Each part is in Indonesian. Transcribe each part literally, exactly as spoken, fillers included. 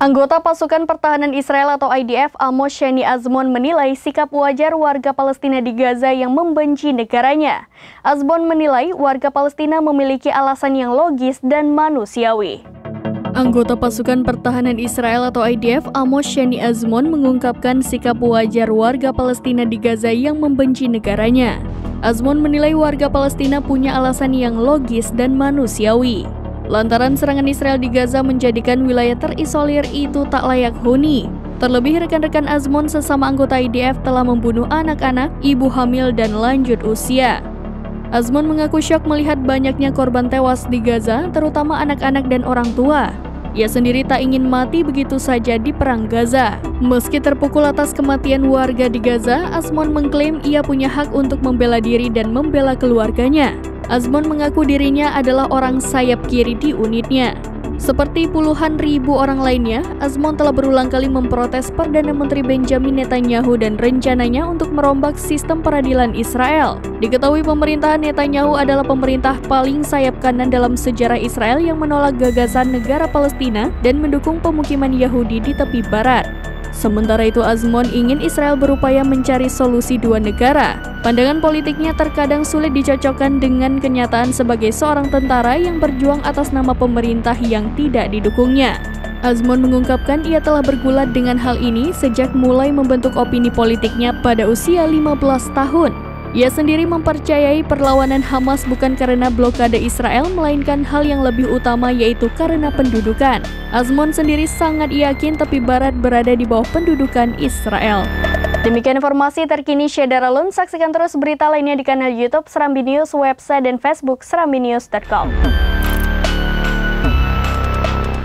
Anggota Pasukan Pertahanan Israel atau I D F Amos Sheni Azmon menilai sikap wajar warga Palestina di Gaza yang membenci negaranya. Azmon menilai warga Palestina memiliki alasan yang logis dan manusiawi. Anggota Pasukan Pertahanan Israel atau I D F Amos Sheni Azmon mengungkapkan sikap wajar warga Palestina di Gaza yang membenci negaranya. Azmon menilai warga Palestina punya alasan yang logis dan manusiawi. Lantaran serangan Israel di Gaza menjadikan wilayah terisolir itu tak layak huni. Terlebih rekan-rekan Azmon sesama anggota I D F telah membunuh anak-anak, ibu hamil, dan lanjut usia. Azmon mengaku syok melihat banyaknya korban tewas di Gaza, terutama anak-anak dan orang tua. Ia sendiri tak ingin mati begitu saja di perang Gaza. Meski terpukul atas kematian warga di Gaza, Azmon mengklaim ia punya hak untuk membela diri dan membela keluarganya. Azmon mengaku dirinya adalah orang sayap kiri di unitnya. Seperti puluhan ribu orang lainnya, Azmon telah berulang kali memprotes Perdana Menteri Benjamin Netanyahu dan rencananya untuk merombak sistem peradilan Israel. Diketahui pemerintahan Netanyahu adalah pemerintah paling sayap kanan dalam sejarah Israel yang menolak gagasan negara Palestina dan mendukung pemukiman Yahudi di tepi barat. Sementara itu, Azmon ingin Israel berupaya mencari solusi dua negara. Pandangan politiknya terkadang sulit dicocokkan dengan kenyataan sebagai seorang tentara yang berjuang atas nama pemerintah yang tidak didukungnya. Azmon mengungkapkan ia telah bergulat dengan hal ini sejak mulai membentuk opini politiknya pada usia lima belas tahun. Ia sendiri mempercayai perlawanan Hamas bukan karena blokade Israel, melainkan hal yang lebih utama yaitu karena pendudukan. Azmon sendiri sangat yakin tepi barat berada di bawah pendudukan Israel. Demikian informasi terkini Syedara Lun. Saksikan terus berita lainnya di kanal YouTube Serambi News, website dan Facebook serambi news dot com.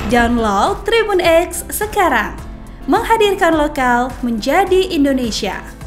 Download Tribun X sekarang, menghadirkan lokal menjadi Indonesia.